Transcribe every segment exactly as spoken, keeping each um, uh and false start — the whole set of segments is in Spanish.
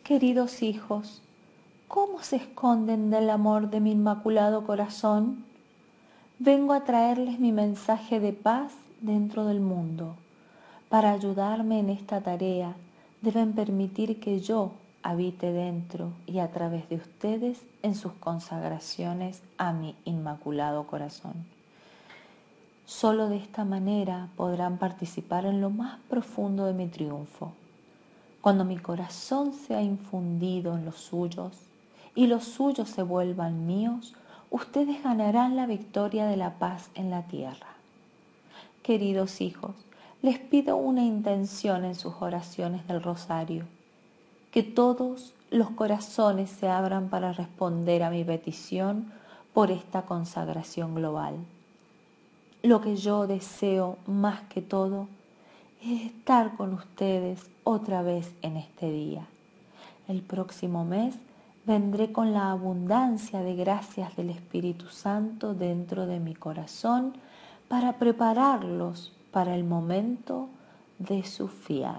Queridos hijos, ¿cómo se esconden del amor de mi inmaculado corazón? Vengo a traerles mi mensaje de paz dentro del mundo. Para ayudarme en esta tarea, deben permitir que yo habite dentro y a través de ustedes en sus consagraciones a mi inmaculado corazón. Solo de esta manera podrán participar en lo más profundo de mi triunfo. Cuando mi corazón sea infundido en los suyos y los suyos se vuelvan míos, ustedes ganarán la victoria de la paz en la tierra. Queridos hijos, les pido una intención en sus oraciones del rosario, que todos los corazones se abran para responder a mi petición por esta consagración global. Lo que yo deseo más que todo es estar con ustedes otra vez en este día. El próximo mes vendré con la abundancia de gracias del Espíritu Santo dentro de mi corazón para prepararlos para el momento de su fiat.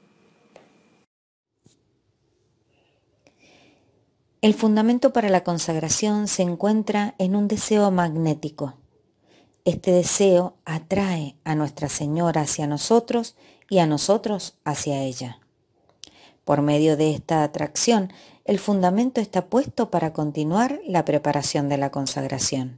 El fundamento para la consagración se encuentra en un deseo magnético. Este deseo atrae a Nuestra Señora hacia nosotros y a nosotros hacia ella. Por medio de esta atracción, el fundamento está puesto para continuar la preparación de la consagración.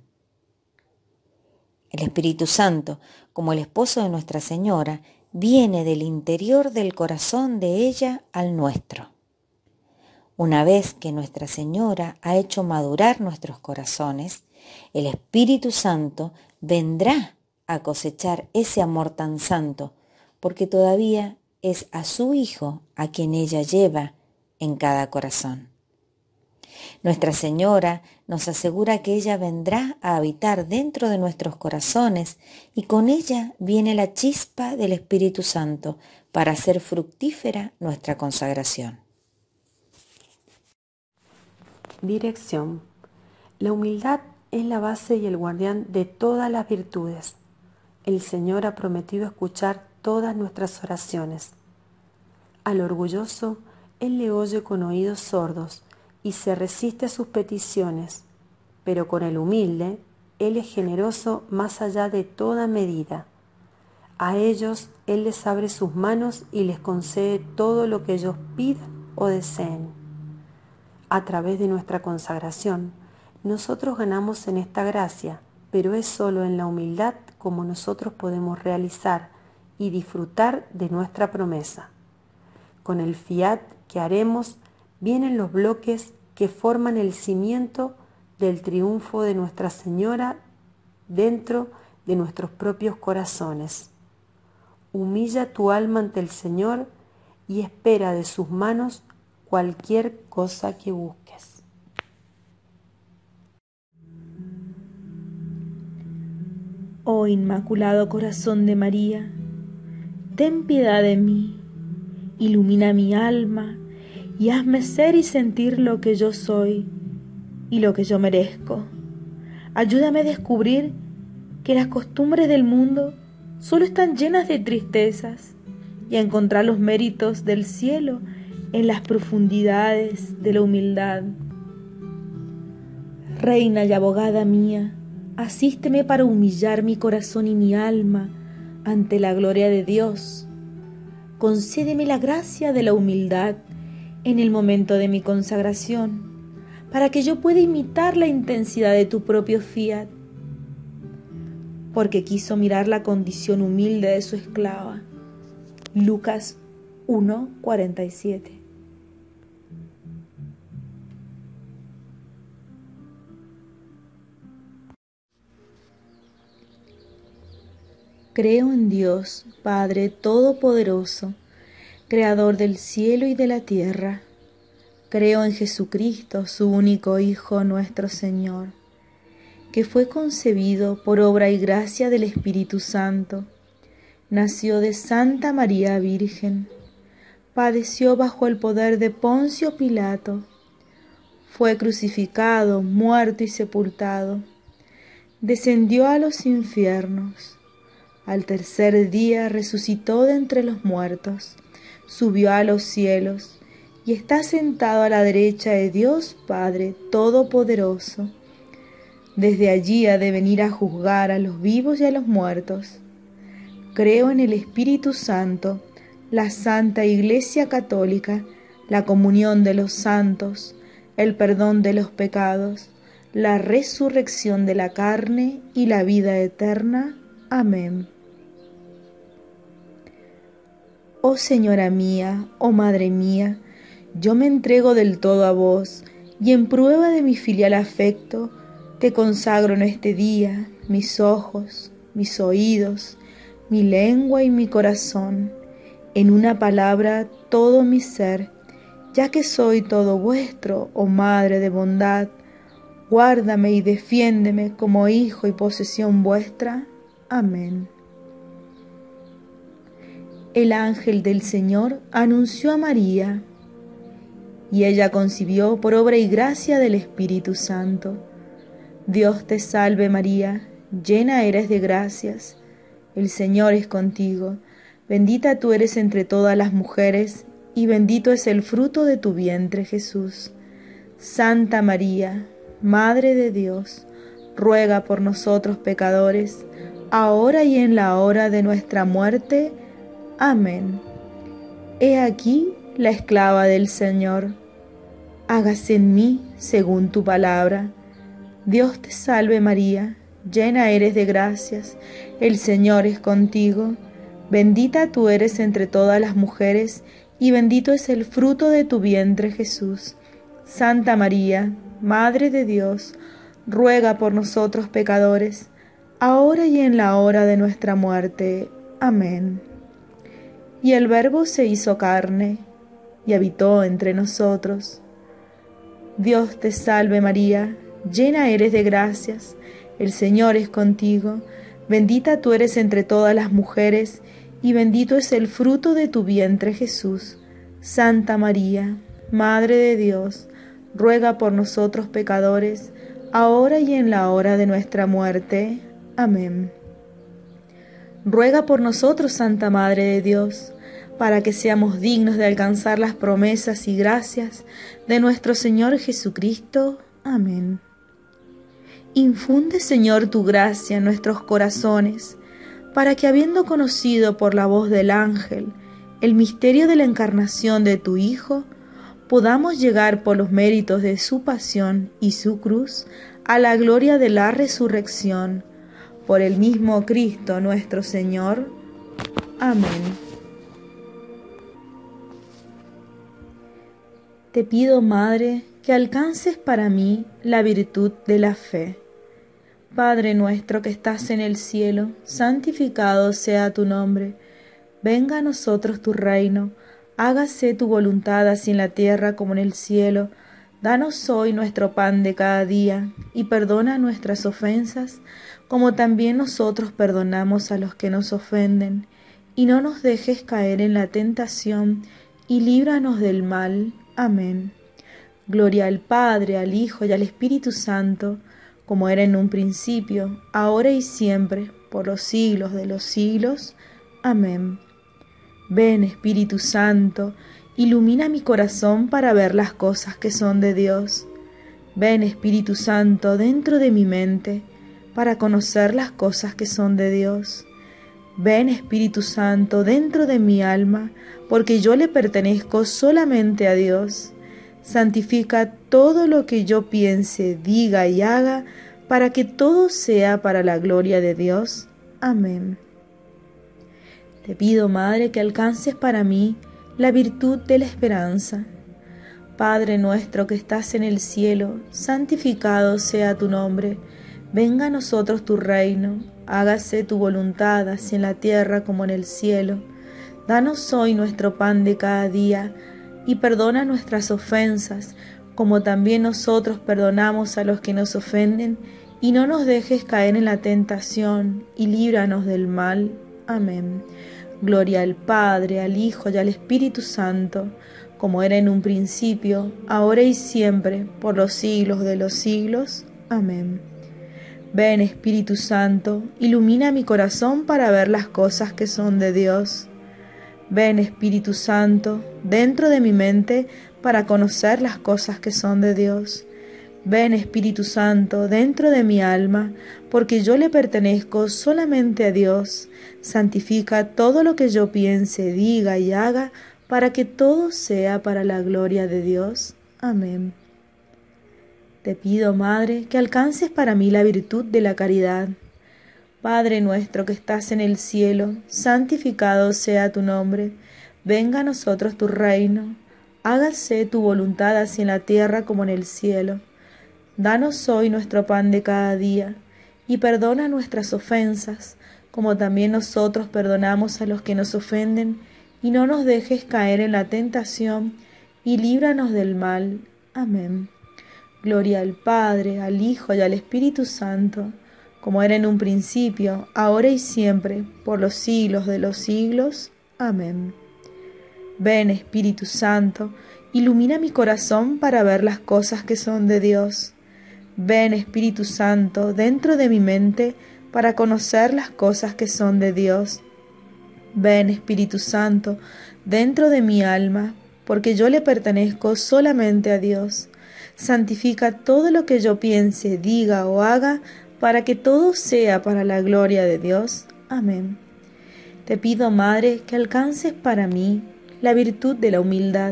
El Espíritu Santo, como el esposo de Nuestra Señora, viene del interior del corazón de ella al nuestro. Una vez que Nuestra Señora ha hecho madurar nuestros corazones, el Espíritu Santo vendrá a cosechar ese amor tan santo, porque todavía es a su Hijo a quien ella lleva en cada corazón. Nuestra Señora nos asegura que ella vendrá a habitar dentro de nuestros corazones y con ella viene la chispa del Espíritu Santo para hacer fructífera nuestra consagración. Dirección. La humildad es la base y el guardián de todas las virtudes. El Señor ha prometido escuchar todas nuestras oraciones. Al orgulloso, Él le oye con oídos sordos y se resiste a sus peticiones, pero con el humilde, Él es generoso más allá de toda medida. A ellos Él les abre sus manos y les concede todo lo que ellos pidan o deseen. A través de nuestra consagración, nosotros ganamos en esta gracia, pero es solo en la humildad como nosotros podemos realizar y disfrutar de nuestra promesa. Con el fiat que haremos vienen los bloques que forman el cimiento del triunfo de Nuestra Señora dentro de nuestros propios corazones. Humilla tu alma ante el Señor y espera de sus manos cualquier cosa que busques. Oh Inmaculado Corazón de María, ten piedad de mí, ilumina mi alma y hazme ser y sentir lo que yo soy y lo que yo merezco. Ayúdame a descubrir que las costumbres del mundo solo están llenas de tristezas y a encontrar los méritos del cielo en las profundidades de la humildad. Reina y abogada mía, asísteme para humillar mi corazón y mi alma ante la gloria de Dios. Concédeme la gracia de la humildad en el momento de mi consagración, para que yo pueda imitar la intensidad de tu propio fiat, porque quiso mirar la condición humilde de su esclava. Lucas uno, cuarenta y siete. Creo en Dios, Padre Todopoderoso, Creador del cielo y de la tierra. Creo en Jesucristo, su único Hijo, nuestro Señor, que fue concebido por obra y gracia del Espíritu Santo. Nació de Santa María Virgen, padeció bajo el poder de Poncio Pilato, fue crucificado, muerto y sepultado, descendió a los infiernos. Al tercer día resucitó de entre los muertos, subió a los cielos y está sentado a la derecha de Dios Padre Todopoderoso. Desde allí ha de venir a juzgar a los vivos y a los muertos. Creo en el Espíritu Santo, la Santa Iglesia Católica, la comunión de los santos, el perdón de los pecados, la resurrección de la carne y la vida eterna. Amén. Oh Señora mía, oh Madre mía, yo me entrego del todo a vos, y en prueba de mi filial afecto, te consagro en este día mis ojos, mis oídos, mi lengua y mi corazón, en una palabra todo mi ser, ya que soy todo vuestro, oh Madre de bondad. Guárdame y defiéndeme como hijo y posesión vuestra. Amén. El ángel del Señor anunció a María, y ella concibió por obra y gracia del Espíritu Santo. Dios te salve María, llena eres de gracias, el Señor es contigo, bendita tú eres entre todas las mujeres, y bendito es el fruto de tu vientre Jesús. Santa María, Madre de Dios, ruega por nosotros pecadores, ahora y en la hora de nuestra muerte. Amén. He aquí la esclava del Señor. Hágase en mí según tu palabra. Dios te salve María, llena eres de gracias, el Señor es contigo. Bendita tú eres entre todas las mujeres, y bendito es el fruto de tu vientre Jesús. Santa María, Madre de Dios, ruega por nosotros pecadores, ahora y en la hora de nuestra muerte. Amén. Y el Verbo se hizo carne, y habitó entre nosotros. Dios te salve María, llena eres de gracias, el Señor es contigo, bendita tú eres entre todas las mujeres, y bendito es el fruto de tu vientre Jesús. Santa María, Madre de Dios, ruega por nosotros pecadores, ahora y en la hora de nuestra muerte. Amén. Ruega por nosotros, Santa Madre de Dios, para que seamos dignos de alcanzar las promesas y gracias de nuestro Señor Jesucristo. Amén. Infunde, Señor, tu gracia en nuestros corazones, para que, habiendo conocido por la voz del ángel el misterio de la encarnación de tu Hijo, podamos llegar por los méritos de su pasión y su cruz a la gloria de la resurrección. Por el mismo Cristo nuestro Señor. Amén. Te pido, Madre, que alcances para mí la virtud de la fe. Padre nuestro que estás en el cielo, santificado sea tu nombre. Venga a nosotros tu reino, hágase tu voluntad así en la tierra como en el cielo. Danos hoy nuestro pan de cada día, y perdona nuestras ofensas, como también nosotros perdonamos a los que nos ofenden. Y no nos dejes caer en la tentación, y líbranos del mal. Amén. Gloria al Padre, al Hijo y al Espíritu Santo, como era en un principio, ahora y siempre, por los siglos de los siglos. Amén. Ven, Espíritu Santo, ilumina mi corazón para ver las cosas que son de Dios. Ven, Espíritu Santo, dentro de mi mente, para conocer las cosas que son de Dios. Ven, Espíritu Santo, dentro de mi alma, porque yo le pertenezco solamente a Dios. Santifica todo lo que yo piense, diga y haga, para que todo sea para la gloria de Dios. Amén. Te pido, Madre, que alcances para mí la virtud de la esperanza. Padre nuestro que estás en el cielo, santificado sea tu nombre. Venga a nosotros tu reino, hágase tu voluntad así en la tierra como en el cielo. Danos hoy nuestro pan de cada día, y perdona nuestras ofensas, como también nosotros perdonamos a los que nos ofenden, y no nos dejes caer en la tentación, y líbranos del mal. Amén. Gloria al Padre, al Hijo y al Espíritu Santo, como era en un principio, ahora y siempre, por los siglos de los siglos. Amén. Ven, Espíritu Santo, ilumina mi corazón para ver las cosas que son de Dios. Ven, Espíritu Santo, dentro de mi mente, para conocer las cosas que son de Dios. Ven, Espíritu Santo, dentro de mi alma, porque yo le pertenezco solamente a Dios. Santifica todo lo que yo piense, diga y haga, para que todo sea para la gloria de Dios. Amén. Te pido, Madre, que alcances para mí la virtud de la caridad. Padre nuestro que estás en el cielo, santificado sea tu nombre. Venga a nosotros tu reino. Hágase tu voluntad así en la tierra como en el cielo. Danos hoy nuestro pan de cada día, y perdona nuestras ofensas, como también nosotros perdonamos a los que nos ofenden, y no nos dejes caer en la tentación, y líbranos del mal. Amén. Gloria al Padre, al Hijo y al Espíritu Santo, como era en un principio, ahora y siempre, por los siglos de los siglos. Amén. Ven, Espíritu Santo, ilumina mi corazón para ver las cosas que son de Dios. Ven, Espíritu Santo, dentro de mi mente para conocer las cosas que son de Dios. Ven, Espíritu Santo, dentro de mi alma, porque yo le pertenezco solamente a Dios. Santifica todo lo que yo piense, diga o haga, para que todo sea para la gloria de Dios. Amén. Te pido, Madre, que alcances para mí la virtud de la humildad.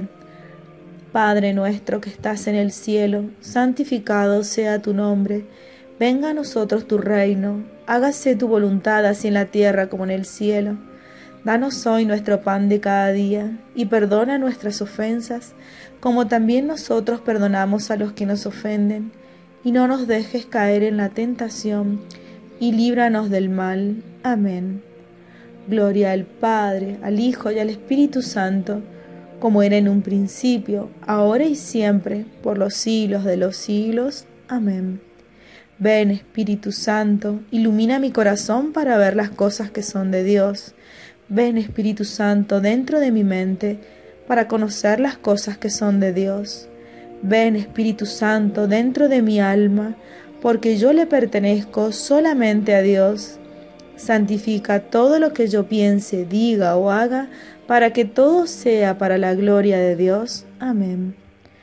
Padre nuestro que estás en el cielo, santificado sea tu nombre. Venga a nosotros tu reino. Hágase tu voluntad así en la tierra como en el cielo. Danos hoy nuestro pan de cada día, y perdona nuestras ofensas, como también nosotros perdonamos a los que nos ofenden. Y no nos dejes caer en la tentación, y líbranos del mal. Amén. Gloria al Padre, al Hijo y al Espíritu Santo, como era en un principio, ahora y siempre, por los siglos de los siglos. Amén. Ven, Espíritu Santo, ilumina mi corazón para ver las cosas que son de Dios. Ven, Espíritu Santo, dentro de mi mente, para conocer las cosas que son de Dios. Ven, Espíritu Santo, dentro de mi alma, porque yo le pertenezco solamente a Dios. Santifica todo lo que yo piense, diga o haga, para que todo sea para la gloria de Dios. Amén.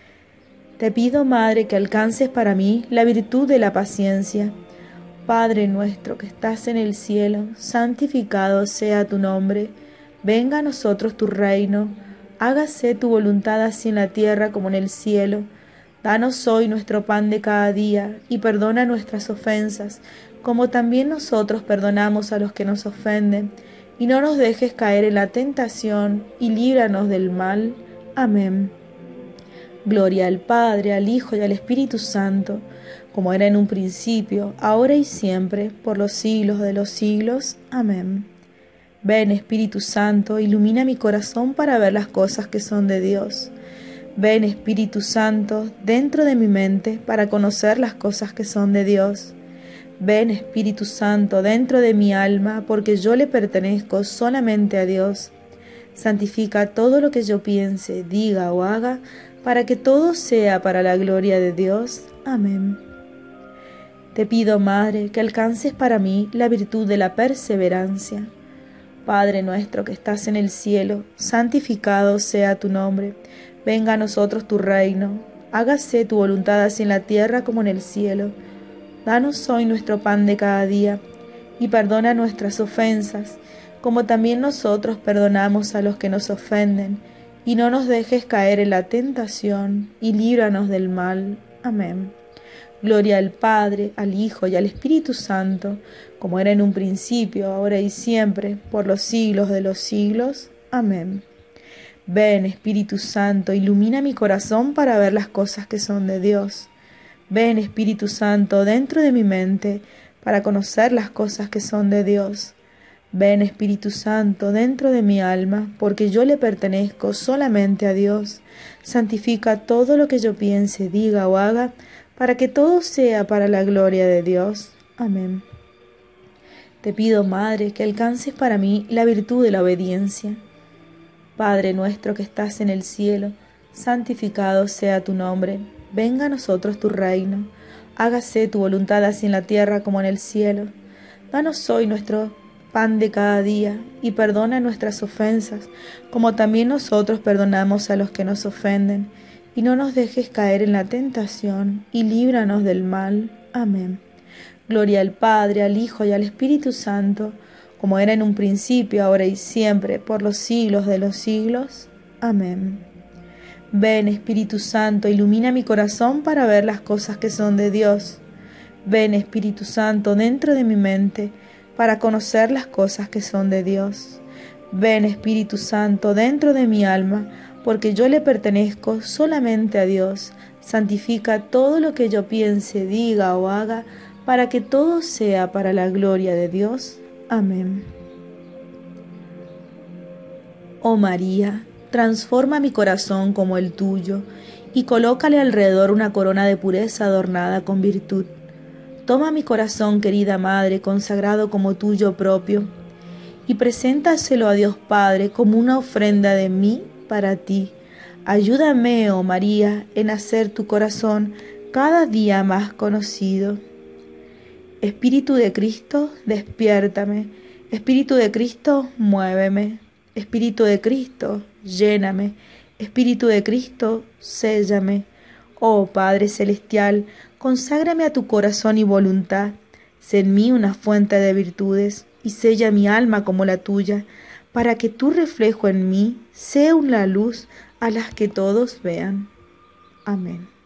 Te pido, Madre, que alcances para mí la virtud de la paciencia. Padre nuestro que estás en el cielo, santificado sea tu nombre. Venga a nosotros tu reino. Hágase tu voluntad así en la tierra como en el cielo. Danos hoy nuestro pan de cada día, y perdona nuestras ofensas, como también nosotros perdonamos a los que nos ofenden. Y no nos dejes caer en la tentación, y líbranos del mal. Amén. Gloria al Padre, al Hijo y al Espíritu Santo, como era en un principio, ahora y siempre, por los siglos de los siglos. Amén. Ven, Espíritu Santo, ilumina mi corazón para ver las cosas que son de Dios. Ven, Espíritu Santo, dentro de mi mente, para conocer las cosas que son de Dios. Ven, Espíritu Santo, dentro de mi alma, porque yo le pertenezco solamente a Dios. Santifica todo lo que yo piense, diga o haga, para que todo sea para la gloria de Dios. Amén. Te pido, Madre, que alcances para mí la virtud de la perseverancia. Padre nuestro que estás en el cielo, santificado sea tu nombre. Venga a nosotros tu reino. Hágase tu voluntad así en la tierra como en el cielo. Danos hoy nuestro pan de cada día, y perdona nuestras ofensas, como también nosotros perdonamos a los que nos ofenden, y no nos dejes caer en la tentación, y líbranos del mal. Amén. Gloria al Padre, al Hijo y al Espíritu Santo, como era en un principio, ahora y siempre, por los siglos de los siglos. Amén. Ven, Espíritu Santo, ilumina mi corazón para ver las cosas que son de Dios. Ven, Espíritu Santo, dentro de mi mente, para conocer las cosas que son de Dios. Ven, Espíritu Santo, dentro de mi alma, porque yo le pertenezco solamente a Dios. Santifica todo lo que yo piense, diga o haga, para que todo sea para la gloria de Dios. Amén. Te pido, Madre, que alcances para mí la virtud de la obediencia. Padre nuestro que estás en el cielo, santificado sea tu nombre. Venga a nosotros tu reino. Hágase tu voluntad así en la tierra como en el cielo. Danos hoy nuestro pan de cada día, y perdona nuestras ofensas, como también nosotros perdonamos a los que nos ofenden. y no nos dejes caer en la tentación, y líbranos del mal. Amén. Gloria al Padre, al Hijo y al Espíritu Santo, como era en un principio, ahora y siempre, por los siglos de los siglos. Amén. Ven, Espíritu Santo, ilumina mi corazón para ver las cosas que son de Dios. Ven, Espíritu Santo, dentro de mi mente, para conocer las cosas que son de Dios. Ven, Espíritu Santo, dentro de mi alma, porque yo le pertenezco solamente a Dios. Santifica todo lo que yo piense, diga o haga, para que todo sea para la gloria de Dios. Amén. Oh María, transforma mi corazón como el tuyo, y colócale alrededor una corona de pureza adornada con virtud. Toma mi corazón, querida Madre, consagrado como tuyo propio, y preséntaselo a Dios Padre como una ofrenda de mí para ti. Ayúdame, oh María, en hacer tu corazón cada día más conocido. Espíritu de Cristo, despiértame. Espíritu de Cristo, muéveme. Espíritu de Cristo, lléname. Espíritu de Cristo, séllame. Oh Padre Celestial, conságrame a tu corazón y voluntad. Sé en mí una fuente de virtudes y sella mi alma como la tuya, para que tu reflejo en mí sea una luz a las que todos vean. Amén.